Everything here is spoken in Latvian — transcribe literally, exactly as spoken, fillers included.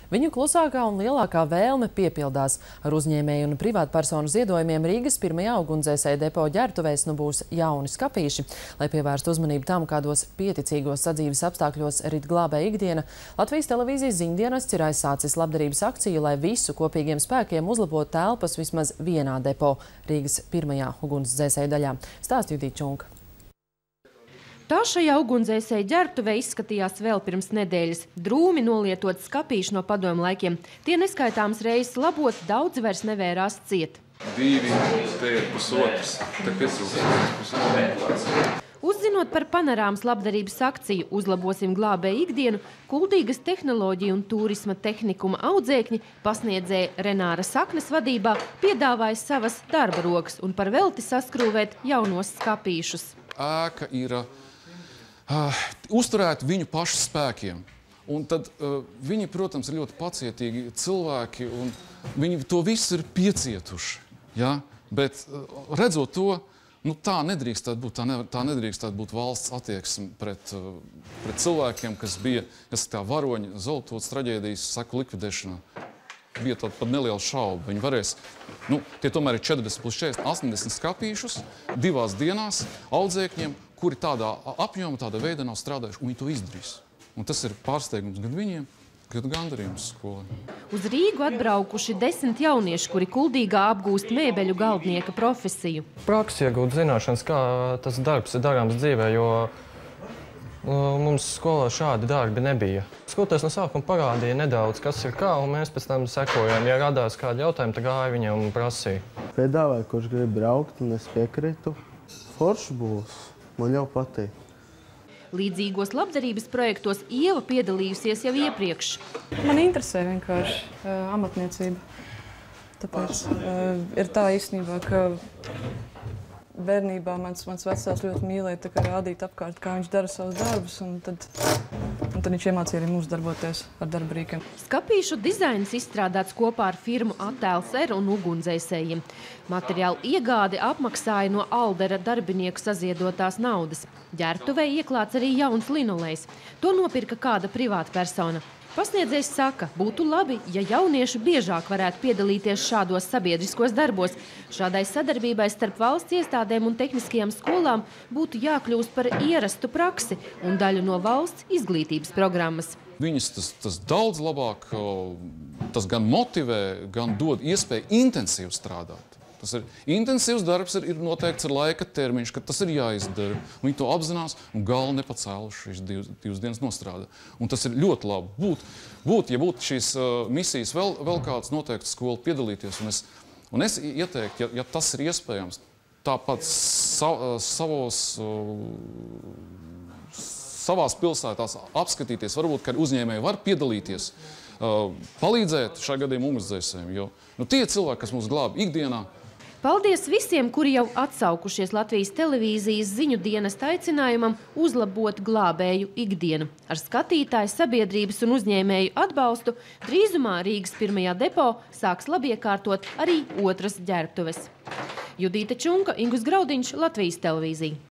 Viņu klusākā un lielākā vēlme piepildās. Ar uzņēmēju un privātpersonu ziedojumiem Rīgas pirmajā ugunsdzēsēju depo ģērbtuvēs nu būs jauni skapīši. Lai pievērstu uzmanību tam, kādos pieticīgos sadzīves apstākļos rit glābēja ikdiena, Latvijas televīzijas ziņdienests ir aizsācis labdarības akciju, lai visu kopīgiem spēkiem uzlabotu telpas vismaz vienā depo Rīgas pirmajā ugunsdzēsēju daļā. Stāsta Judīta Čunka. Tā šajā ugunsdzēsēju ģērbtuvē izskatījās vēl pirms nedēļas. Drūmi nolietot skapīši no padomu laikiem. Tie neskaitāmas reizes labot, daudzi vairs nevērās ciet. Divi, te ir pusotrs, te pietrūkst. Uzzinot par panorāmas labdarības akciju Uzlabosim glābēju ikdienu, Kuldīgas tehnoloģiju un turisma tehnikuma audzēkņi pasniedzēja Renāra Saknes vadībā piedāvāja savas darba rokas un par velti saskrūvēt jaunos skapīšus. Ēka ir uh, uzturēta viņu pašu spēkiem. Un tad uh, viņi, protams, ir ļoti pacietīgi cilvēki, un viņi to visu ir piecietuši. Ja? Bet uh, redzot to, nu, tā nedrīkstētu būt, tā, ne, tā nedrīkstētu būt valsts attieksme pret, uh, pret cilvēkiem, kas bija, kas tā varoņa Zolototas traģēdijas seku likvidēšanā. Bija tāda pat neliela šauba. Viņi varēs, nu, tie tomēr ir četrdesmit plus četrdesmit, astoņdesmit skapīšus divās dienās audzēkņiem, kuri tādā apjomā, tādā veidā nav strādājuši, un viņi to izdarīs. Un tas ir pārsteigums gan viņiem, gan gandarījums skolai. Uz Rīgu atbraukuši desmit jaunieši, kuri Kuldīgā apgūst mēbeļu galdnieka profesiju. Praksi iegūt zināšanas, kā tas darbs ir darāms dzīvē, jo mums skolā šādi darbi nebija. Skolotājs no sākuma parādīja nedaudz, kas ir kā, un mēs pēc tam sekojam. Ja radās kādi jautājumi, tad gāja viņam un prasīja. Piedāvāja, kurš grib braukt, un es piekrītu. Forši būs. Man jau patīk. Līdzīgos labdarības projektos Ieva piedalījusies jau iepriekš. Man interesē vienkārši uh, amatniecība. Tāpēc uh, ir tā īstenībā, ka bērnībā mans, mans vecāks ļoti mīlēja tā kā rādīt apkārt, kā viņš dara savus darbus, un tad, un tad viņš iemācīja arī mums darboties ar darba rīkiem. Skapīšu dizains izstrādāts kopā ar firmu Attēls R un ugunsdzēsējiem. Materiālu iegādi apmaksāja no Aldera darbinieku saziedotās naudas. Ģērbtuvē ieklāts arī jauns linolejs. To nopirka kāda privāta persona. Pasniedzējs saka, būtu labi, ja jaunieši biežāk varētu piedalīties šādos sabiedriskos darbos. Šādai sadarbībai starp valsts iestādēm un tehniskajām skolām būtu jākļūst par ierastu praksi un daļu no valsts izglītības programmas. Viņus tas, tas daudz labāk, tas gan motivē, gan dod iespēju intensīvi strādāt. Tas ir intensīvs darbs, ir, ir noteikts ar laika termiņš, ka tas ir jāizdara. Viņi to apzinās un galvu nepacēluši šīs divas, divas dienas nostrādā. Un tas ir ļoti labi. Būt, būt, ja būtu šīs uh, misijas vēl, vēl kāds noteikts skola piedalīties, un es, un es ieteiktu, ja, ja tas ir iespējams, tāpat sa, savos, uh, savās pilsētās apskatīties, varbūt, ka uzņēmēji var piedalīties, uh, palīdzēt šā gadījumā ugunsdzēsējiem, jo nu, tie cilvēki, kas mūs glāb ikdienā. Paldies visiem, kuri jau atsaukušies Latvijas televīzijas ziņu dienesta aicinājumam uzlabot glābēju ikdienu. Ar skatītāju, sabiedrības un uzņēmēju atbalstu drīzumā Rīgas pirmajā depo sāks labiekārtot arī otras ģērbtuves. Judīta Čunka, Ingus Graudiņš, Latvijas televīzija.